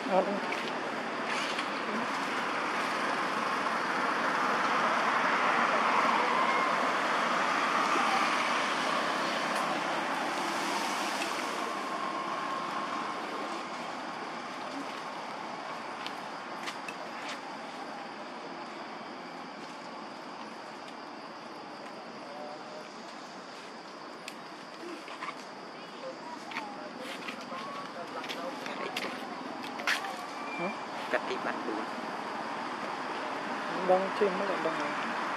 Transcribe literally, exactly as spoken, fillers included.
Ngon. Cắt đi bắt luôn. Đang trên mới lại đang